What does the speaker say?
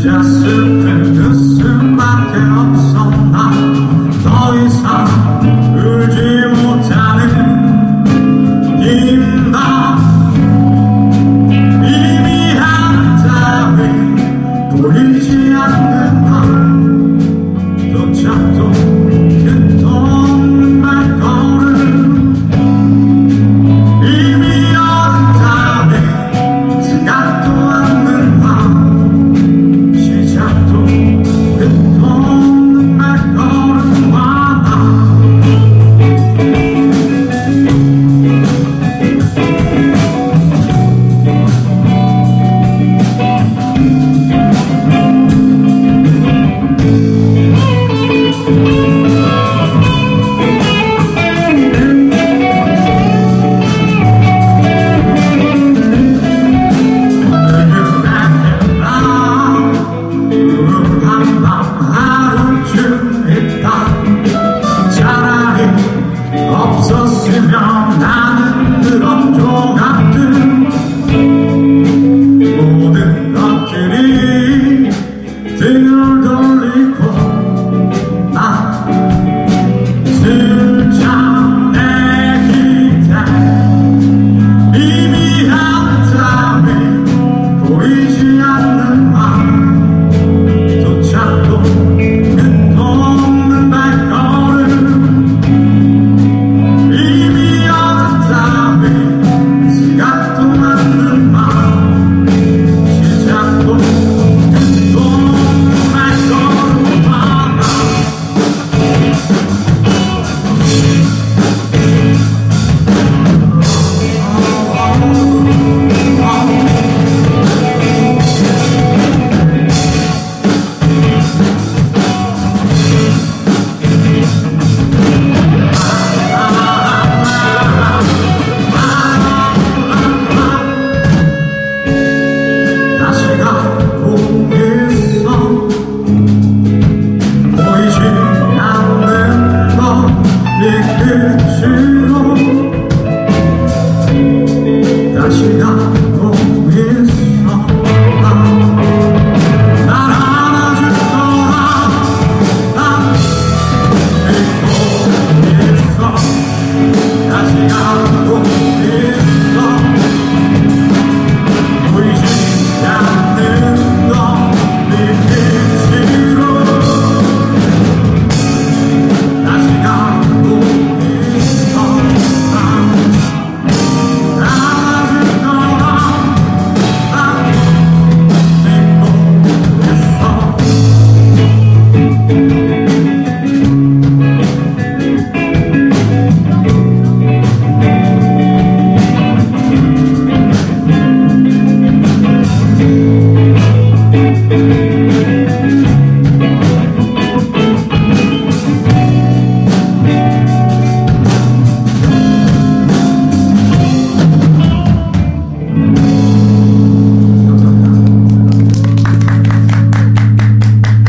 진짜 슬픈 웃음밖에 없어. 난 더 이상 울지 못하는 긴 밤, 희미한 따위 보이지 않는 밤, 또 찾도 끝도 없는 발걸음, 이미 어른 따위 생각도 않는 밤, 시작도 끝도 없는 발걸음과 나. 없었으면 나는 그런 조각들, 모든 것들이 등을 돌리고 나 슬쩍 내 기대, 희미한 따위 보이지 않는 밤, 또 찾고 끝도 없는 발걸음, 끝으로 다시 가